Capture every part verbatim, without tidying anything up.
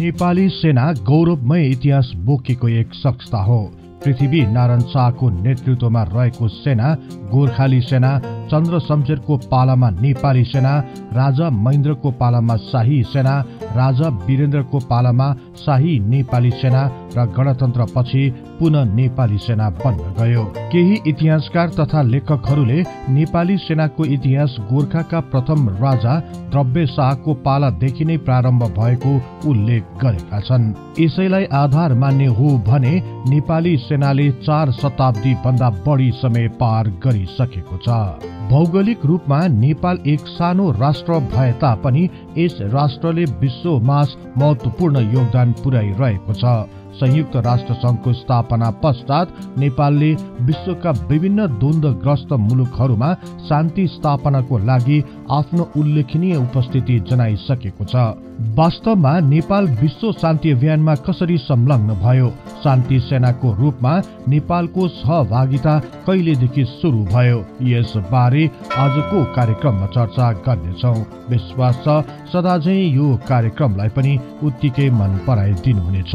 नेपाली सेना गौरवमय इतिहास बोकेको एक संस्था हो। पृथ्वी नारायण शाहको नेतृत्वमा रहेको सेना गोर्खाली सेना, चन्द्र शमशेरको पालामा नेपाली सेना, राजा महेन्द्रको पालामा शाही सेना, राजा वीरेन्द्रको पालामा शाही नेपाली सेना र गणतन्त्रपछि पुनः नेपाली सेना बन्न गयो। केही इतिहासकार तथा लेखकहरूले नेपाली सेनाको इतिहास गोर्खाका प्रथम राजा द्रव्य शाहको पालादेखि नै प्रारम्भ भएको उल्लेख गरेका छन्। यसैलाई आधार मान्ने हो भने नेपाली सेनाले चार शताब्दी भन्दा बढी समय पार गरिसकेको छ। भौगोलिक रूपमा नेपाल एक सानो राष्ट्र भए तापनि यस राष्ट्रले विश्वमा महत्वपूर्ण योगदान पुर्याइरहेको छ। संयुक्त राष्ट्र संघको स्थापना पश्चात नेपालले विश्वका विभिन्न द्वन्द्वग्रस्त मुलुकहरूमा शान्ति स्थापनाको लागि आफ्नो उल्लेखनीय उपस्थिति जनाइसकेको छ। वास्तवमा नेपाल विश्व शान्ति अभियानमा कसरी संलग्न भयो, शान्ति सेनाको रूपमा नेपालको सहभागिता कहिलेदेखि सुरु भयो, यसबारे आजको कार्यक्रममा चर्चा गर्नेछौँ। विश्वास छ सदाझै यो कार्यक्रमलाई पनि उत्तिकै मन पराइदिनुहुनेछ।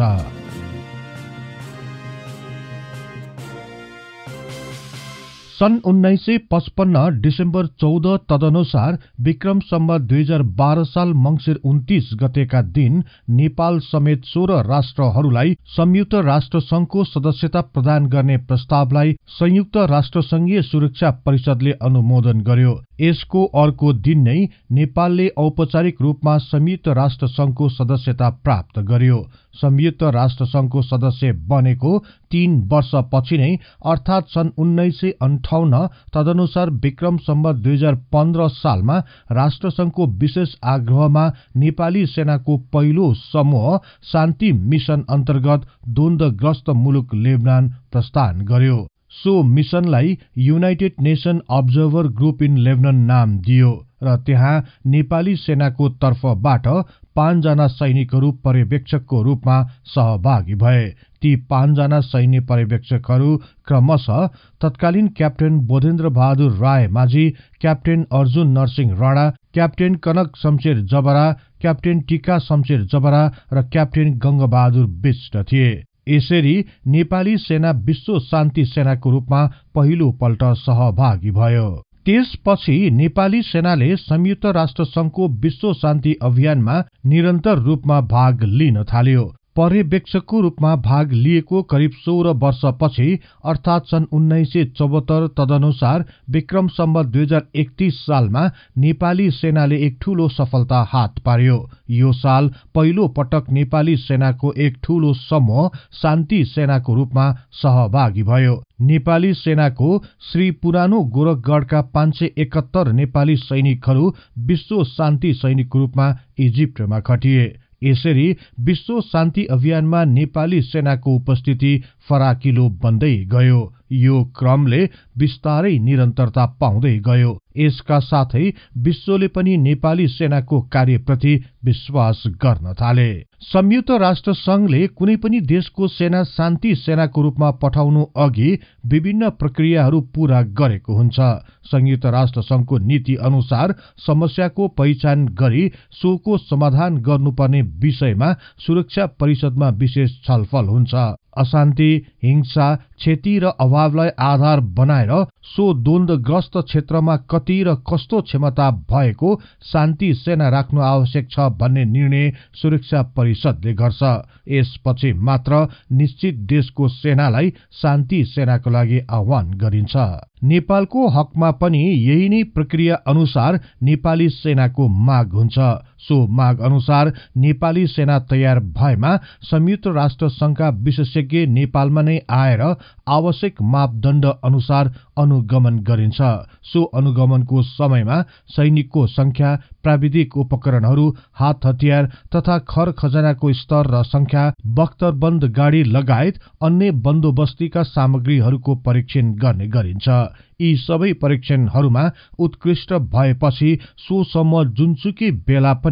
सन् उन्नाइस सय पचपन्न डिसेम्बर चौध तदनुसार विक्रम सम्वत दुई हजार बाह्र साल मंसिर उन्तीस गतेका दिन नेपाल समेत सोह्र राष्ट्रहरूलाई संयुक्त राष्ट्र संघको सदस्यता प्रदान गर्ने प्रस्तावलाई संयुक्त राष्ट्र संघीय सुरक्षा परिषदले अनुमोदन गर्यो। यसको अर्को दिन नै नेपालले औपचारिक रूपमा संयुक्त राष्ट्र संघको सदस्यता प्राप्त गर्यो। संयुक्त राष्ट्र संघको सदस्य बनेको तीन वर्षपछि नै अर्थात सन् उन्नाइस सय अन्ठाउन्न तदनुसार विक्रम सम्वत दुई हजार पन्ध्र सालमा राष्ट्रसंघको विशेष आग्रहमा नेपाली सेनाको पहिलो समूह शान्ति मिशन अन्तर्गत द्वन्द्वग्रस्त मुलुक लेबनान प्रस्थान गर्यो। सो मिशनलाई united nation observer group in Lebanon नाम दियो र त्यहाँ नेपाली सेनाको तर्फबाट पाँचजना सैनिकहरू पर्यवेक्षकको रूपमा सहभागी भए। ती पाँचजना सैन्य पर्यवेक्षकहरू क्रमशः तत्कालीन captain Bodhendra Bahadur Rai Majhi, captain Arjun Narsingh Rana, captain Kanak Shamsher Jabra, captain Tika Shamsher जबरा र क्याप्टेन गंगबहादुर बिष्ट थिए। यसरी नेपाली सेना विश्व शान्ति सेनाको रूपमा पहिलो पल्ट सहभागी भयो। त्यसपछि नेपाली सेनाले संयुक्त राष्ट्र संघको विश्व शान्ति अभियानमा निरन्तर रूपमा भाग लिन थाल्यो। पर्यवेक्षकको रूपमा भाग लिएको करिब सोह्र वर्षपछि अर्थात सन् उन्नाइस सय चौहत्तर तदनुसार विक्रम सम्वत दुई हजार एकतीस सालमा नेपाली सेनाले एक ठूलो सफलता हात पार्यो। यो साल पहिलो पटक नेपाली सेनाको एक ठूलो समूह शान्ति सेनाको रूपमा सहभागी भयो। नेपाली सेनाको श्री पुरानो गोरखगढका पाँच सय एकहत्तर नेपाली सैनिकहरू विश्व शान्ति सैनिकको रूपमा इजिप्टमा खटिए। यसरी विश्व शान्ति अभियानमा नेपाली सेनाको उपस्थिति फराकिलो बन्दै गयो। यो क्रमले बिस्तारै निरन्तरता पाउँदै गयो। यसका साथै विश्वले पनि नेपाली सेनाको कार्यप्रति विश्वास गर्न थाले। संयुक्त राष्ट्र संघले कुनै पनि देशको सेना शान्ति सेनाको रूपमा पठाउनु अघि विभिन्न प्रक्रियाहरू पूरा गरेको हुन्छ। संयुक्त राष्ट्र संघको नीति अनुसार समस्याको पहिचान गरी सोको समाधान गर्नुपर्ने विषयमा सुरक्षा परिषदमा विशेष छलफल हुन्छ। अशान्ति, हिंसा, क्षति र अभावलाई आधार बनाएर सो द्वन्द्वग्रस्त क्षेत्रमा कति र कस्तो क्षमता भएको शान्ति सेना राख्नु आवश्यक छ भन्ने निर्णय सुरक्षा परिषदले गर्छ। यसपछि मात्र निश्चित देशको सेनालाई शान्ति सेनाको लागि आह्वान गरिन्छ। नेपालको हकमा पनि यही नै प्रक्रिया अनुसार नेपाली सेनाको माग हुन्छ। सो माग अनुसार नेपाली सेना तयार भएमा संयुक्त राष्ट्र संघका विशेषज्ञ नेपालमा नै आएर आवश्यक मापदण्ड अनुसार अनुगमन गरिन्छ। सो अनुगमनको समयमा सैनिकको संख्या, प्राविधिक उपकरणहरू, हात हतियार तथा खर खजानाको स्तर र संख्या, बख्तरबन्द गाडी लगायत अन्य बन्दोबस्तीका सामग्रीहरूको परीक्षण गर्ने गरिन्छ। यी सबै परीक्षणहरूमा उत्कृष्ट भएपछि सो समूह जुनसुकै बेला पनि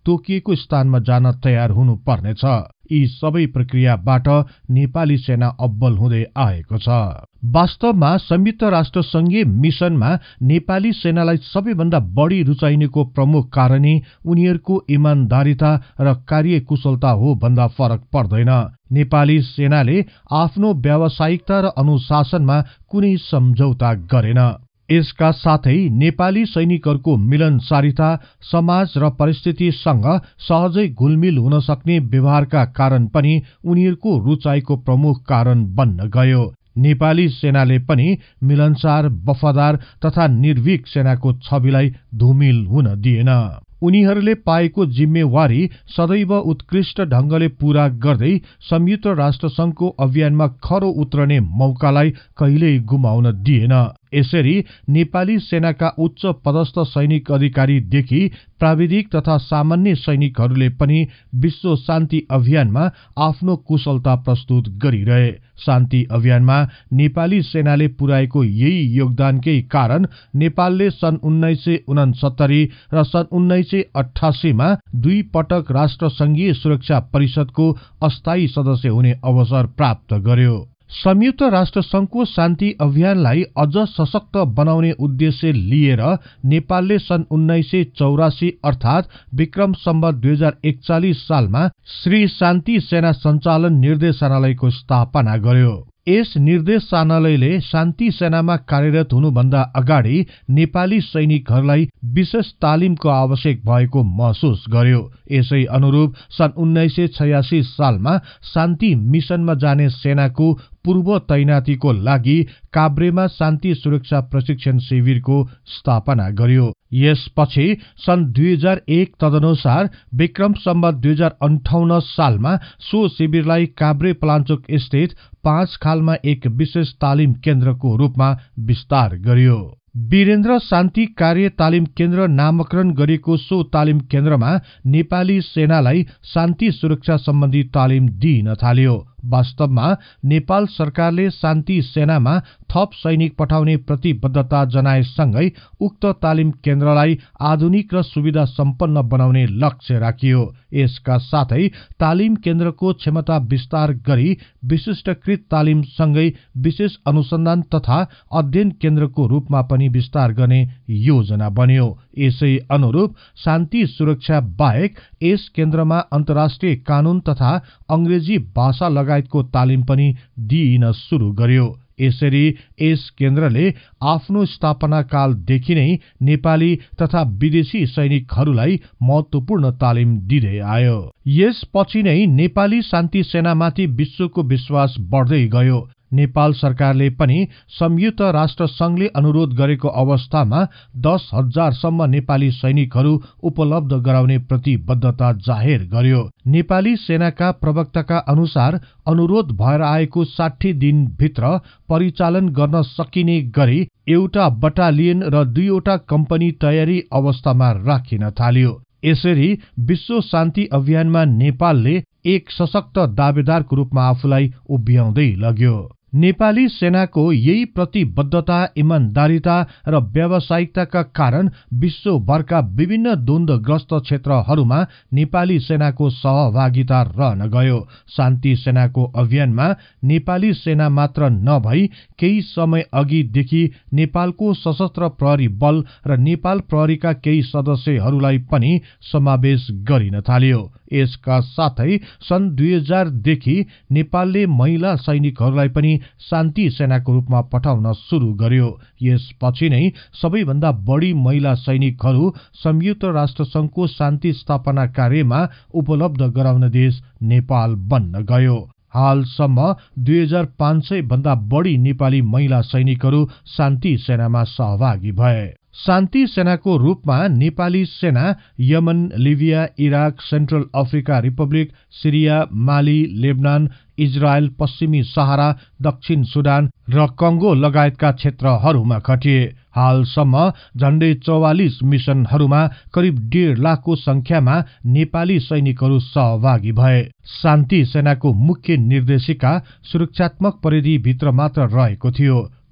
तोकिएको स्थानमा जान तयार हुनुपर्नेछ। यी सबै प्रक्रियाबाट नेपाली सेना अब्बल हुँदै आएको छ। वास्तवमा संयुक्त राष्ट्र संघीय मिशनमा नेपाली सेनालाई सबैभन्दा बढी रुचाइनेको प्रमुख कारणै उनीहरूको इमानदारिता र कार्यकुशलता हो भन्दा फरक पर्दैन। नेपाली सेनाले आफ्नो व्यावसायिकता र अनुशासनमा कुनै सम्झौता गरेन। यसका साथै नेपाली सैनिकहरूको मिलनसारिता, समाज र परिस्थितिसँग सहजै घुलमिल हुन सक्ने व्यवहारका कारण पनि उनीहरूको रुचाइको प्रमुख कारण बन्न गयो। नेपाली सेनाले पनि मिलनसार, वफादार तथा निर्भीक सेनाको छविलाई धुमिल हुन दिएन। उनीहरूले पाएको जिम्मेवारी सदैव उत्कृष्ट ढंगले पूरा गर्दै संयुक्त राष्ट्र संघको अभियानमा खरो उत्रने मौकालाई कहिल्यै गुमाउन दिएन। यसरी नेपाली सेनाका उच्च पदस्थ सैनिक अधिकारीदेखि प्राविधिक तथा सामान्य सैनिकहरूले पनि विश्व शान्ति अभियानमा आफ्नो कुशलता प्रस्तुत गरिरहे। शान्ति अभियानमा नेपाली सेनाले पुर्याएको यही योगदानकै कारण नेपालले सन् उन्नाइस सय उनसत्तरी र सन् उन्नाइस सय अठासीमा दुई पटक राष्ट्र संघीय सुरक्षा परिषदको अस्थायी सदस्य हुने अवसर प्राप्त गर्यो। संयुक्त राष्ट्र संघको शान्ति अभियानलाई अझ सशक्त बनाउने उद्देश्य लिएर नेपालले सन् उन्नाइस सय चौरासी अर्थात विक्रम सम्वत दुई हजार एकचालिस सालमा श्री शान्ति सेना सञ्चालन निर्देशनालयको स्थापना गर्यो। यस निर्देशनालयले शान्ति सेनामा कार्यरत हुनुभन्दा अगाडि नेपाली सैनिकहरूलाई विशेष तालिमको आवश्यक भएको महसुस गर्यो। यसै अनुरूप सन् उन्नाइस सय छयासी सालमा शान्ति मिशनमा जाने सेनाको पूर्व तैनाथीको लागि काभ्रेमा शान्ति सुरक्षा प्रशिक्षण शिविरको स्थापना गर्यो। यसपछि सन् दुई हजार एक तदनुसार विक्रम सम्वत दुई हजार अन्ठाउन्न सालमा सो शिविरलाई काभ्रे पलाञ्चोक स्थित पाँच खालमा एक विशेष तालिम केन्द्रको रूपमा विस्तार गरियो। वीरेन्द्र शान्ति कार्य तालिम केन्द्र नामकरण गरिएको सो तालिम केन्द्रमा नेपाली सेनालाई शान्ति सुरक्षा सम्बन्धी तालिम दिइन थाल्यो। वास्तवमा नेपाल सरकारले शान्ति सेनामा थप सैनिक पठाउने प्रतिबद्धता जनाएसँगै उक्त तालिम केन्द्रलाई आधुनिक र सुविधा सम्पन्न बनाउने लक्ष्य राखियो। यसका साथै तालिम केन्द्रको क्षमता विस्तार गरी विशिष्टकृत तालिमसँगै विशेष अनुसन्धान तथा अध्ययन केन्द्रको रूपमा पनि विस्तार गर्ने योजना बन्यो। यसै अनुरूप शान्ति सुरक्षा बाहेक यस केन्द्रमा अन्तर्राष्ट्रिय कानून तथा अंग्रेजी भाषा लगायतको तालिम पनि दिइन सुरु गर्यो। यसरी यस केन्द्रले आफ्नो स्थापना कालदेखि नै नेपाली तथा विदेशी सैनिकहरूलाई महत्वपूर्ण तालिम दिँदै आयो। यसपछि नै नेपाली शान्ति सेनामाथि विश्वको विश्वास बढ्दै गयो। नेपाल सरकारले पनि संयुक्त राष्ट्र संघले अनुरोध गरेको अवस्थामा दस हजारसम्म नेपाली सैनिकहरू उपलब्ध गराउने प्रतिबद्धता जाहेर गर्यो। नेपाली सेनाका प्रवक्ताका अनुसार अनुरोध भएर आएको साठी दिनभित्र परिचालन गर्न सकिने गरी एउटा बटालियन र दुईवटा कम्पनी तयारी अवस्थामा राखिन थाल्यो। यसरी विश्व शान्ति अभियानमा नेपालले एक सशक्त दावेदारको रूपमा आफूलाई उभ्याउँदै लग्यो। नेपाली सेनाको यही प्रतिबद्धता, इमानदारिता र व्यावसायिकताका कारण विश्वभरका विभिन्न द्वन्द्वग्रस्त क्षेत्रहरूमा नेपाली सेनाको सहभागिता रहन गयो। शान्ति सेनाको अभियानमा नेपाली सेना मात्र नभई केही समय अघिदेखि नेपालको सशस्त्र प्रहरी बल र नेपाल प्रहरीका केही सदस्यहरूलाई पनि समावेश गरिन थाल्यो। यसका साथै सन् दुई हजार देखि नेपालले महिला सैनिकहरूलाई पनि शान्ति सेनाको रूपमा पठाउन सुरु गर्यो। यसपछि नै सबैभन्दा बढी महिला सैनिकहरू संयुक्त राष्ट्र संघको शान्ति स्थापना कार्यमा उपलब्ध गराउने देश नेपाल बन्न गयो। हालसम्म दुई हजार पाँच सय भन्दा बढी नेपाली महिला सैनिकहरू शान्ति सेनामा सहभागी भए। शान्ति सेनाको रूपमा नेपाली सेना Yemen, Libya, Iraq, Central Africa Republic, Syria, Mali, Lebanon, Israel, पश्चिमी सहारा, दक्षिण सुडान र कंगो लगायतका क्षेत्रहरूमा खटिए। हालसम्म झण्डै चौवालिस मिशनहरूमा करिब डेढ लाखको संख्यामा नेपाली सैनिकहरू सहभागी भए। शान्ति सेनाको मुख्य निर्देशिका सुरक्षात्मक परिधिभित्र मात्र रहेको थियो।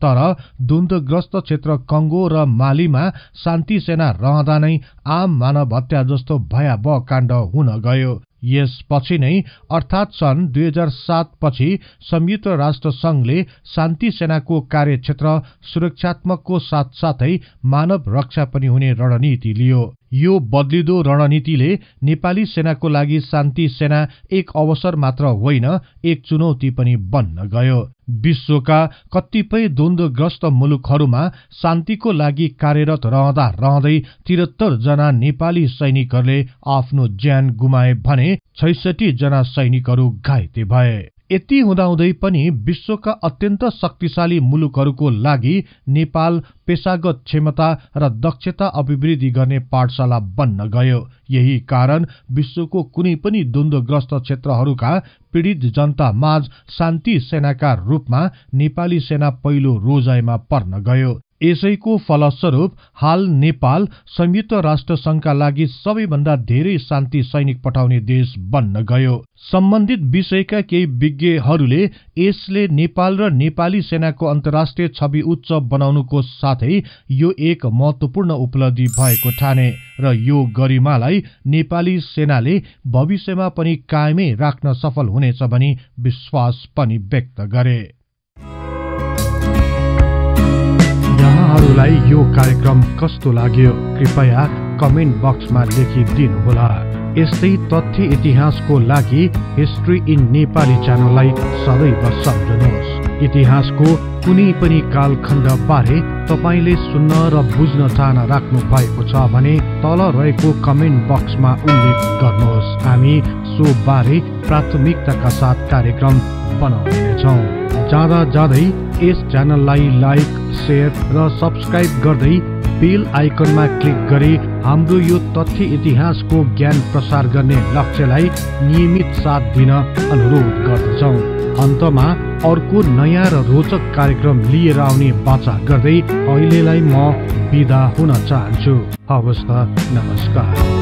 तर द्वन्द्वग्रस्त क्षेत्र कंगो र मालीमा शान्ति सेना रहँदा नै आम मानव हत्या जस्तो भयावह काण्ड हुन गयो। यसपछि नै अर्थात सन् दुई हजार सात पछि संयुक्त राष्ट्र संघले शान्ति सेनाको कार्यक्षेत्र सुरक्षात्मकको साथसाथै मानव रक्षा पनि हुने रणनीति लियो। यो बदलिदो रणनीतिले नेपाली सेनाको लागि शान्ति सेना एक अवसर मात्र होइन, एक चुनौती पनि बन्न गयो। विश्वका कतिपय द्वन्द्वग्रस्त मुलुकहरूमा शान्तिको लागि कार्यरत रहँदा रहँदै त्रिहत्तर जना नेपाली सैनिकहरूले आफ्नो ज्यान गुमाए भने छैसठी जना सैनिकहरू घाइते भए। यति हुँदाहुँदै पनि विश्वका अत्यन्त शक्तिशाली मुलुकहरूको लागि नेपाल पेशागत क्षमता र दक्षता अभिवृद्धि गर्ने पाठशाला बन्न गयो। यही कारण विश्वको कुनै पनि द्वन्द्वग्रस्त क्षेत्रहरूका पीडित जनता माझ शान्ति सेनाका रूपमा नेपाली सेना पहिलो रोजाइमा पर्न गयो। यसैको फलस्वरूप हाल नेपाल संयुक्त राष्ट्र संघका लागि सबैभन्दा धेरै शान्ति सैनिक पठाउने देश बन्न गयो। सम्बन्धित विषयका केही विज्ञहरूले यसले नेपाल र नेपाली सेनाको अन्तर्राष्ट्रिय छवि उच्च बनाउनुको साथै यो एक महत्वपूर्ण उपलब्धि भएको ठाने र यो गरिमालाई नेपाली सेनाले भविष्यमा पनि कायमै राख्न सफल हुनेछ भनी विश्वास पनि व्यक्त गरे। यहाँहरूलाई यो कार्यक्रम कस्तो लाग्यो कृपया कमेन्ट बक्समा लेखिदिनुहोला। यस्तै तथ्य इतिहासको लागि हिस्ट्री इन नेपाली च्यानललाई सदैव सम्झनुहोस्। इतिहासको कुनै पनि कालखण्ड बारे तपाईले सुन्न र बुझ्न चाहना राख्नु भएको छ भने तल रहेको कमेन्ट बक्समा उल्लेख गर्नुहोस्। हामी सो बारे प्राथमिकताका साथ कार्यक्रम बनाउनेछौँ। जाँदा जाँदै यस च्यानललाई लाइक, शेयर र सब्स्क्राइब गर्दै बेल आइकनमा क्लिक गरी हाम्रो यो तथ्य इतिहासको ज्ञान प्रसार गर्ने लक्ष्यलाई नियमित साथ दिन अनुरोध गर्दछौँ। अन्तमा अर्को नयाँ र रोचक कार्यक्रम लिएर आउने बाचा गर्दै अहिलेलाई म बिदा हुन चाहन्छु। हवस् त, नमस्कार।